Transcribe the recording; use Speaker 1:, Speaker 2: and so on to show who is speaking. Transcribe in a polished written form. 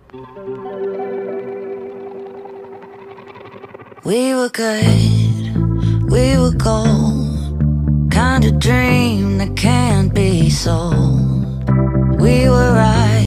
Speaker 1: We were good, we were gold, kind of dream that can't be sold. We were right